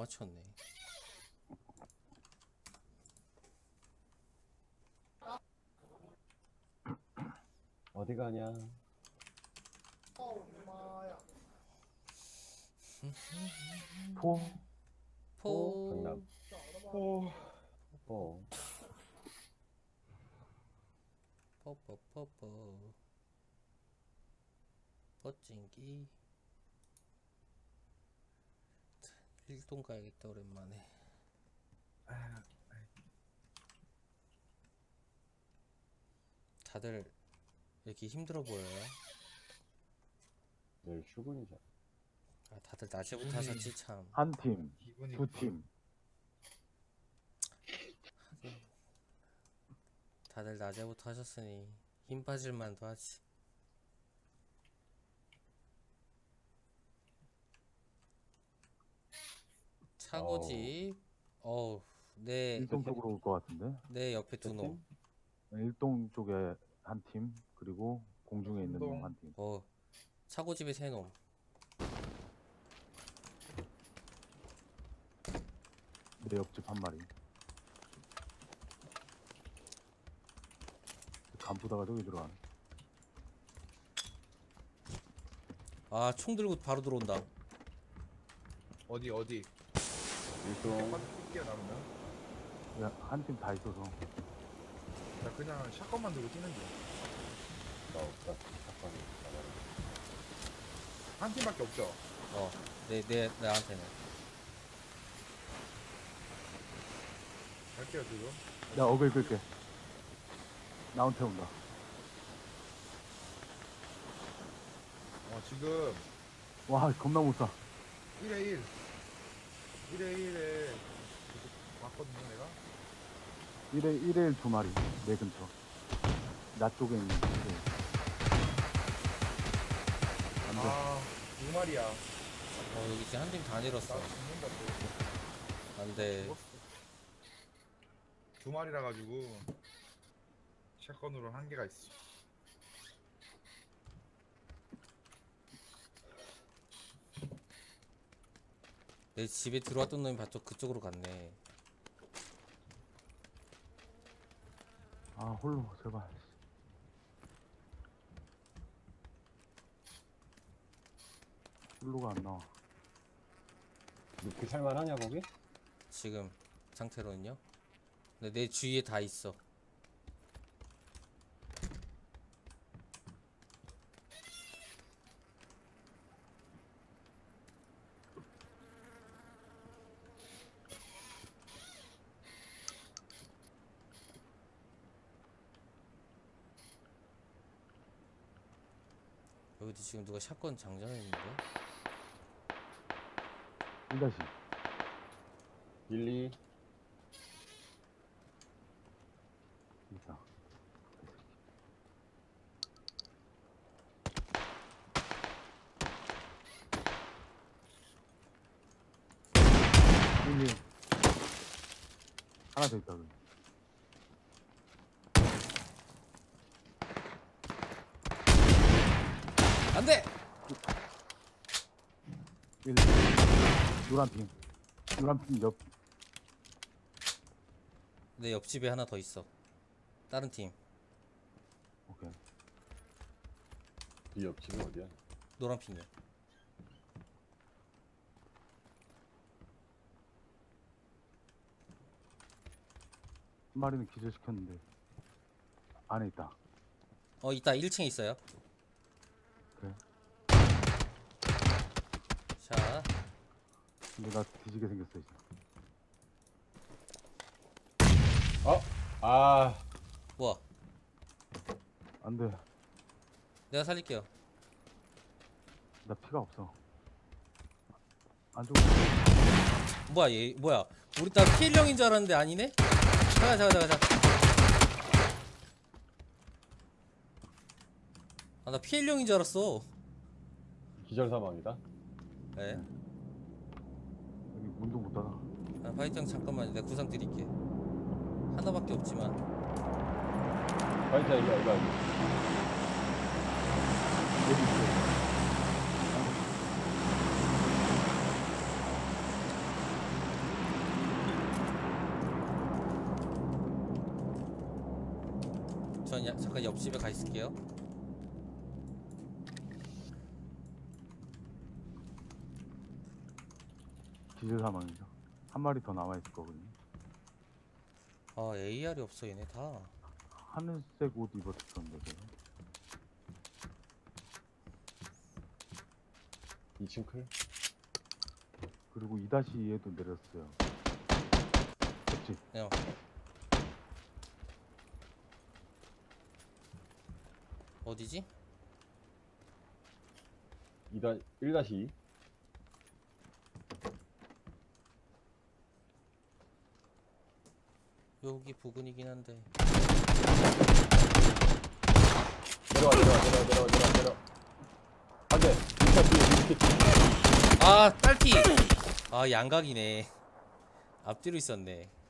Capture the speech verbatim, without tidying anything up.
맞췄네. 어디 가냐? 포. 포. 경남. 포. 포. 포포포포. 버찡기. 일동 가야겠다 오랜만에. 다들 이렇게 힘들어 보여요? 내일 출근이잖아. 아, 다들 낮에부터 하셨지 참. 한 팀, 기분이 두 팀. 다들 낮에부터 하셨으니 힘 빠질 만도 하지. 차고집. 어우, 내, 일동 쪽으로 올 것 같은데. 내 옆에 두 놈. 일동 쪽에 한 팀, 그리고 공중에 있는 놈 한 팀. 어, 차고집에 세 놈. 내 옆집 한 마리. 간부다가 저기 들어가네. 아, 총 들고 바로 들어온다. 어디 어디 일동. 뛸게요 나오면. 한 팀 다 있어서. 나 그냥 샷건만 들고 뛰는 중. 나 없다. 잠깐. 한 팀밖에 없죠. 어, 내, 내, 나한테는. 갈게요 지금. 야, 어글 끌게. 나한테 온다. 어 지금 와, 겁나 못 쏴. 일에 일. 일에 일에 왔거든요 내가. 일에 일에 두 마리. 내 근처. 나 쪽에 있는. 네. 안 돼. 아두 마리야. 어, 여기 지금 한 팀 다 내렸어. 나 죽는다 또. 안 돼. 죽었어. 두 마리라 가지고 샷건으로 한 개가 있어. 내 집에 들어왔던 놈이 봤죠? 그쪽으로 갔네. 아, 홀로, 제발. 홀로가 안 나와. 이렇게 살만하냐 거기? 지금 상태로는요. 근데 내 주위에 다 있어. 여기도 지금 누가 샷건 장전했는데? 일 다시. 일, 이. 있다. 일, 이. 하나 더 있다, 그럼. 안 돼! 일, 노란 팀. 노란 팀 옆. 내 옆집에 하나 더 있어. 다른 팀. 오케이. 네 옆집은 어디야? 노란 핑이야. 한 마리는 기절시켰는데. 안에 있다. 어, 이따 일 층에 있어요. 그래. 자, 근데 나 뒤지게 생겼어, 이제. 어? 아. 뭐야? 안 돼. 내가 살릴게요. 나 피가 없어. 안쪽으로. 뭐야, 얘, 뭐야? 우리 딸 피해령인 줄 알았는데 아니네? 잠깐, 잠깐, 잠깐, 잠깐. 아, 나 피해령인 줄 알았어. 기절 사망이다. 네. 여기 문도 못 닫아. 아, 파이팅 잠깐만, 내가 구상 드릴게. 하나밖에 없지만. 파이터 이거 이거. 여기 있어. 잠깐만 야, 잠깐 옆집에 가 있을게요. 기절 사망이죠. 한 마리 더 남아 있을 거거든요. 아 에이알이 없어 얘네 다. 하늘색 옷 입었었는데 제가. 이 층 클. 그리고 이 에도 내렸어요. 그치? 야. 어디지? 이 다 일 다시 이. 여기 부근이긴 한데. 내려와 내려와 내려와 내려와 내려와 내려와. 안돼. 밑에 뒤에 밑에 뒤에. 아 딸피. 아 양각이네. 앞뒤로 있었네.